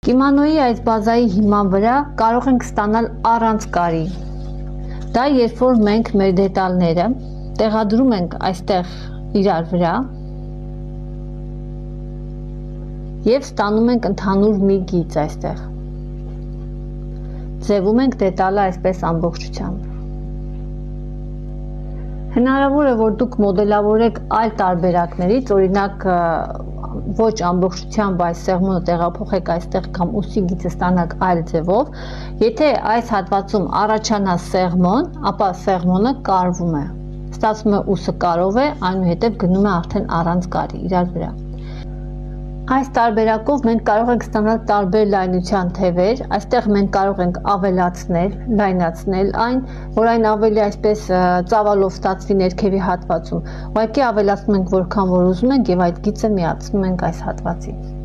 Կիմանոյի այս բազայի հիման վրա կարող ենք ստանալ առանց կարի։ Դա երբ որ մենք մեր դետալները տեղադրում ենք այստեղ իրար վրա և ստանում ենք ընդհանուր մի գիծ այստեղ։ Ձևում ենք դետալը այսպես ամբողջությամբ։ Հնարավոր է, որ դուք մոդելավորեք այլ տարբերակներից, օրինակ ոչ ամբողջությամբ այս սեղմոնը տեղափոխեք այստեղ կամ ուսի գիծը ստանաք այլ ձևով, եթե այս հատվածում առաջանա սեղմոն, ապա սեղմոնը կարվում է, ստացվում է ուսը կարով է, այնուհետև գնում է արդեն առանց կարի իրար վրա։ Այս տարբերակով մենք կարող ենք ստանալ տարբեր լայնության թևեր, այստեղ մենք կարող ենք ավելացնել, լայնացնել այն, որ այն ավելի այսպես ծավալով ստացվի ներքևի հատվածում, ուղղակի ավելացնում ենք որքան որ ուզում ենք և այդ գիծը միացնում ենք այս հատվածին։